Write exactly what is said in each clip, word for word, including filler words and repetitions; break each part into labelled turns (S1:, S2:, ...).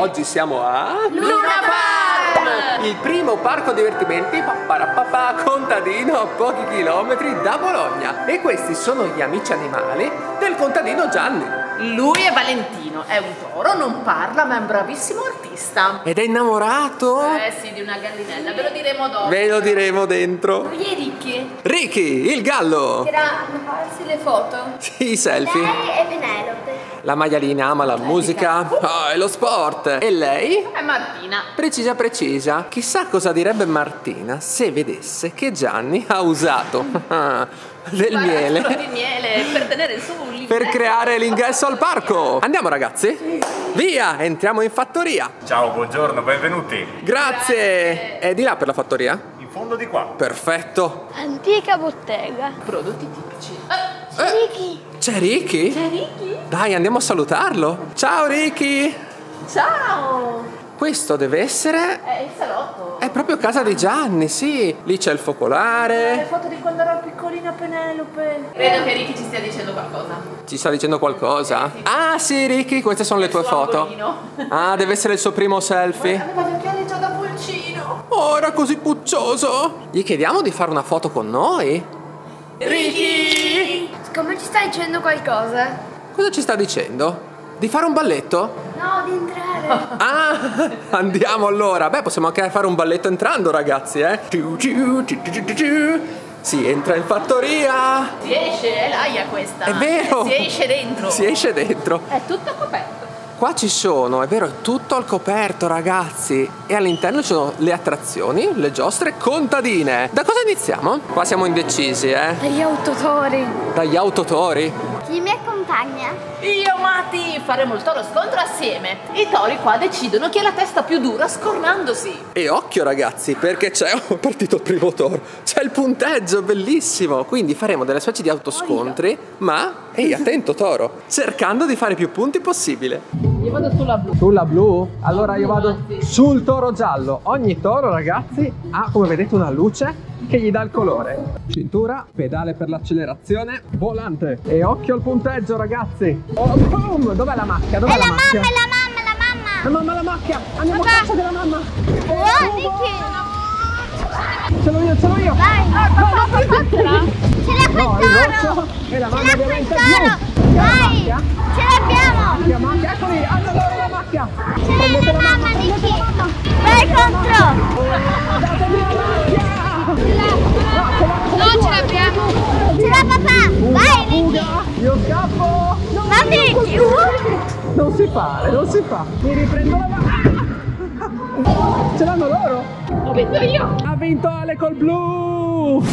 S1: Oggi siamo a
S2: Luna Park!
S1: Il primo parco divertimenti papparapapà contadino a pochi chilometri da Bologna. E questi sono gli amici animali del contadino Gianni.
S2: Lui è Valentino, è un toro, non parla ma è un bravissimo artista.
S1: Ed è innamorato?
S2: Eh sì, di una gallinella, ve lo diremo dopo.
S1: Ve lo diremo dentro.
S2: Lui è Ricky.
S1: Ricky, il gallo.
S3: Che era farsi le foto.
S1: Sì, i selfie.
S3: Lei è Penelope.
S1: La maialina ama la musica oh, e lo sport. E lei?
S2: È Martina.
S1: Precisa precisa. Chissà cosa direbbe Martina se vedesse che Gianni ha usato del miele
S2: di miele per tenere su l'ingresso.
S1: Per creare l'ingresso al parco. Andiamo ragazzi? Sì. Via, entriamo in fattoria.
S4: Ciao, buongiorno, benvenuti.
S1: Grazie.
S2: Grazie.
S1: È di là per la fattoria?
S4: In fondo di qua.
S1: Perfetto.
S3: Antica bottega.
S2: Prodotti tipici.
S3: C'è Ricky.
S1: C'è Ricky?
S2: C'è Ricky?
S1: Dai, andiamo a salutarlo. Ciao Ricky.
S2: Ciao.
S1: Questo deve essere...
S2: È il salotto.
S1: È proprio casa di Gianni, sì. Lì c'è il focolare.
S2: Le foto di quando ero piccolina Penelope. Credo che Ricky ci stia dicendo qualcosa.
S1: Ci sta dicendo qualcosa? Ah sì Ricky, queste sono le tue
S2: suo
S1: foto.
S2: angolino.
S1: Ah, deve essere il suo primo selfie.
S2: Aveva gli occhiali già da pulcino.
S1: Oh, era così puccioso. Gli chiediamo di fare una foto con noi?
S2: Ricky!
S3: Come ci stai dicendo qualcosa?
S1: Cosa ci sta dicendo? Di fare un balletto?
S3: No, di entrare.
S1: Ah, andiamo allora. Beh, possiamo anche fare un balletto entrando, ragazzi, eh? Si entra in fattoria.
S2: Si esce, è l'aia questa.
S1: È vero.
S2: Si esce dentro.
S1: Si esce dentro.
S2: È tutto coperto.
S1: Qua ci sono, è vero, è tutto al coperto, ragazzi. E all'interno ci sono le attrazioni, le giostre contadine. Da cosa iniziamo? Qua siamo indecisi, eh?
S3: Dagli autotori.
S1: Dagli autotori.
S3: Chi mi accompagna?
S2: Io, Mati, faremo il toro scontro assieme. I tori qua decidono chi ha la testa più dura scornandosi.
S1: E occhio ragazzi, perché c'è un partito il primo toro. C'è il punteggio, bellissimo. Quindi faremo delle specie di autoscontri, ma, ehi, attento toro, cercando di fare più punti possibile.
S2: Io vado sulla blu.
S1: Sulla blu? Allora io vado sul toro giallo. Ogni toro, ragazzi, ha, come vedete, una luce che gli dà il colore. Cintura, pedale per l'accelerazione, volante. E occhio al punteggio, ragazzi. Oh, boom! Dov'è la macchia? Dov'è
S3: È
S1: la,
S3: la
S1: macchia?
S3: mamma, è la mamma, è la mamma.
S1: La mamma, la macchia! Andiamo
S3: Papà.
S1: a caccia della mamma!
S3: Oh, Ricky.
S1: Ce l'ho io, ce l'ho io!
S3: Vai.
S1: No, no, no,
S3: Ce l'ha
S1: no,
S3: quel
S1: il
S3: toro.
S1: rosso e la
S3: Ce
S1: mamma
S3: l'ha quel
S1: ovviamente
S3: toro.
S1: giù.
S3: Vai.
S1: La macchia?
S3: Ce l'abbiamo.
S1: Macchia, macchia, eccoli! Hanno loro la macchia!
S3: Ce l'hai
S1: Prendete
S3: la mamma,
S1: prendete
S3: Ricky.
S1: la mamma!
S3: Vai contro.
S1: Datemi la macchia!
S3: No, ce l'abbiamo. Ce l'ha papà. Vai, Ricky.
S1: Fuga! Io scappo!
S3: Va Ricky.
S1: Non si fa, non si fa! Mi riprendo la macchia! Ce l'hanno loro?
S2: Lo vedo io.
S1: Ha vinto Ale col blu!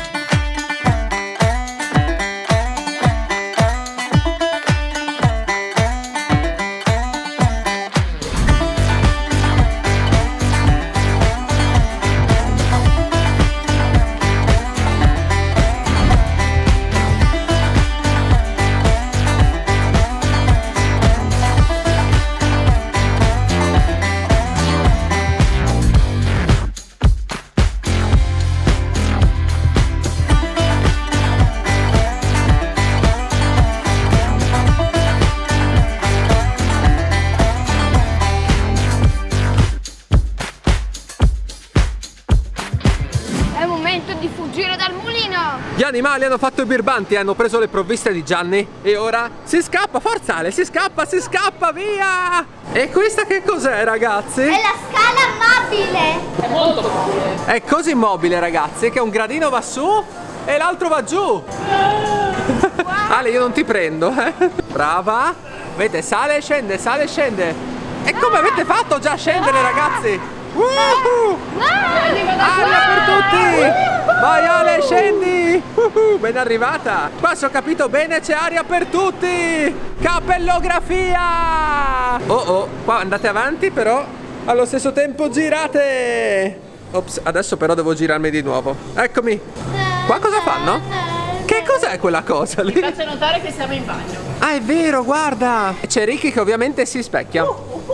S3: È il momento di fuggire dal mulino.
S1: Gli animali hanno fatto i birbanti, hanno preso le provviste di Gianni e ora si scappa, forza Ale, si scappa, si scappa, via! E questa che cos'è ragazzi?
S3: È la scala mobile.
S2: È molto mobile.
S1: È così mobile ragazzi che un gradino va su e l'altro va giù. Ale, io non ti prendo, eh? Brava. Vedete, sale e scende, sale e scende. E come avete fatto già a scendere ragazzi? Uh-huh. Aria per tutti! Vai Ale, scendi! Uh-huh. Ben arrivata! Qua se ho capito bene c'è aria per tutti! Cappellografia! Oh oh, qua andate avanti però allo stesso tempo girate! Ops, adesso però devo girarmi di nuovo. Eccomi! Qua cosa fanno? Che cos'è quella cosa lì?
S2: Mi faccio notare che siamo in bagno.
S1: Ah, è vero, guarda! C'è Ricky che ovviamente si specchia.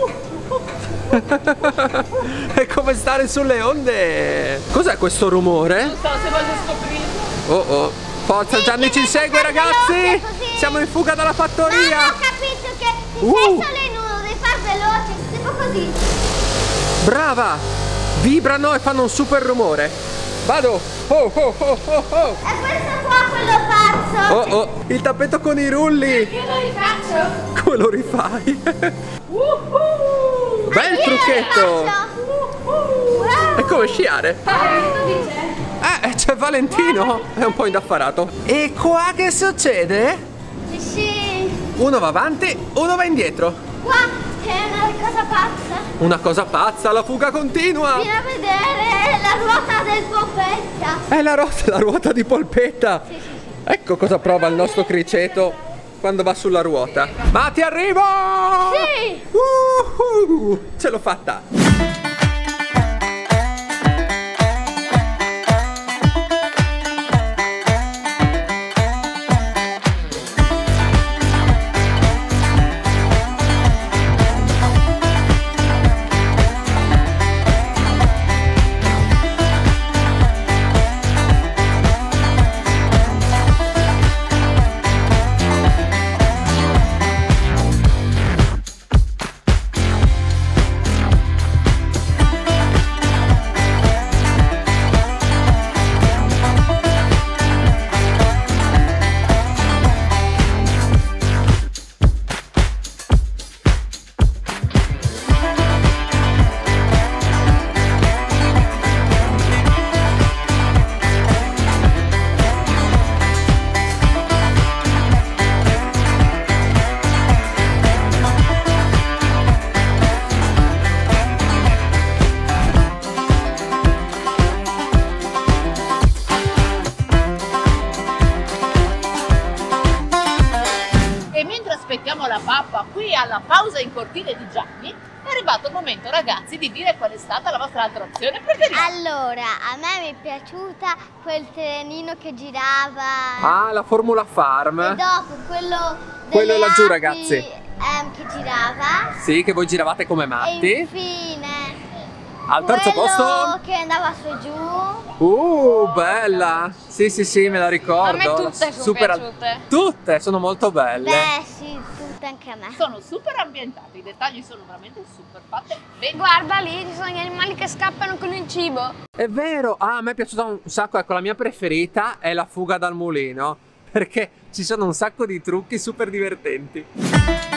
S1: È come stare sulle onde. Cos'è questo rumore?
S2: Non so se voglio scoprirlo.
S1: Oh oh. Forza, Gianni ci segue ragazzi. Siamo in fuga dalla fattoria.
S3: Ma ho capito che se
S1: Uh.
S3: sei solo in uno devi far veloce. Tipo così così.
S1: Brava! Vibrano e fanno un super rumore. Vado! Oh oh oh oh oh!
S3: E questo qua quello pazzo.
S1: Oh oh! Il tappeto con i rulli!
S2: Io lo rifaccio.
S1: Come lo rifai?
S2: Uh-huh.
S1: Bel trucchetto! È come sciare. Eh, c'è Valentino! È un po' indaffarato. E qua che succede?
S3: Sì, sì.
S1: Uno va avanti, uno va indietro.
S3: Qua c'è una cosa pazza.
S1: Una cosa pazza, la fuga continua!
S3: Vieni a vedere la ruota del Polpetta.
S1: È la, ru- la ruota di Polpetta!
S3: Sì, sì, sì.
S1: Ecco cosa prova il nostro criceto quando va sulla ruota. Ma ti arrivo!
S3: Sì!
S1: Uh-huh, ce l'ho fatta!
S2: Aspettiamo la pappa qui alla pausa in cortile di Gianni. È arrivato il momento, ragazzi, di dire qual è stata la vostra attrazione preferita.
S3: Allora, a me mi è piaciuta quel trenino che girava.
S1: Ah, la Formula Farm.
S3: E dopo quello
S1: Quello
S3: delle
S1: laggiù,
S3: api,
S1: ragazzi.
S3: ehm, che girava.
S1: Sì, che voi giravate come
S3: E
S1: matti.
S3: infine
S1: Al terzo
S3: quello
S1: posto?
S3: che andava su e giù.
S1: Uh, bella! Sì, sì, sì, me la ricordo.
S2: A me tutte sono
S1: Super-
S2: piaciute.
S1: Tutte, sono molto belle.
S3: Beh, sì, tutte anche a me.
S2: Sono super ambientate, i dettagli sono veramente super fatte bene.
S5: Guarda lì, ci sono gli animali che scappano con il cibo.
S1: È vero! Ah, a me è piaciuta un sacco. Ecco, la mia preferita è la fuga dal mulino, perché ci sono un sacco di trucchi super divertenti.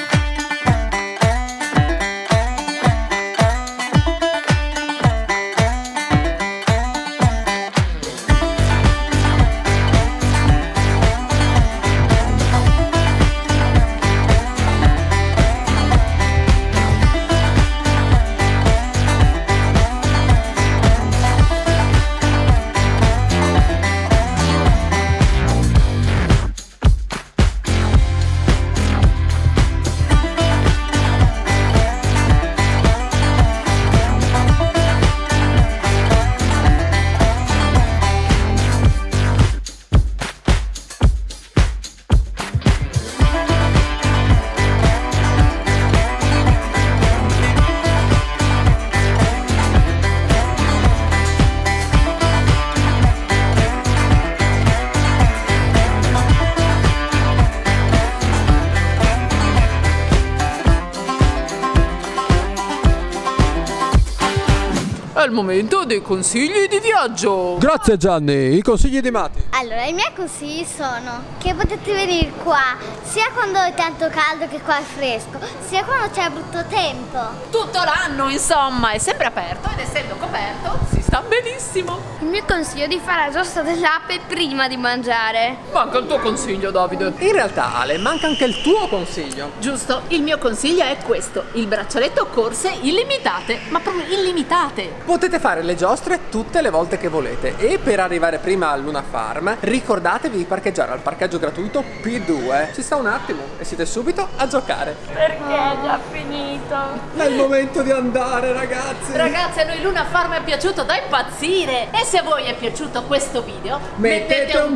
S2: È il momento dei consigli di viaggio.
S1: Grazie Gianni, i consigli di Mati.
S3: Allora, i miei consigli sono che potete venire qua sia quando è tanto caldo che qua è fresco, sia quando c'è brutto tempo.
S2: Tutto l'anno, insomma, è sempre aperto ed essendo coperto si sta benissimo.
S5: Il mio consiglio è di fare la giostra dell'ape prima di mangiare.
S2: Manca il tuo consiglio, Davide.
S1: In realtà, Ale, manca anche il tuo consiglio.
S2: Giusto, il mio consiglio è questo: il braccialetto corse illimitate, ma proprio illimitate.
S1: Potete fare le giostre tutte le volte che volete e per arrivare prima al Luna Farm ricordatevi di parcheggiare al parcheggio gratuito P due. Ci sta un attimo e siete subito a giocare.
S5: Perché è già finito?
S1: È il momento di andare, ragazzi.
S2: Ragazzi, a noi Luna Farm è piaciuto da impazzire. E se a voi è piaciuto questo video,
S1: Mettete un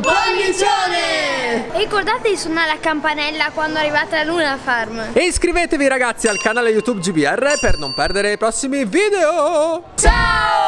S1: pollicione!
S5: E ricordate di suonare la campanella quando arrivate alla Luna Farm.
S1: E iscrivetevi ragazzi al canale YouTube G B R per non perdere i prossimi video.
S2: Ciao!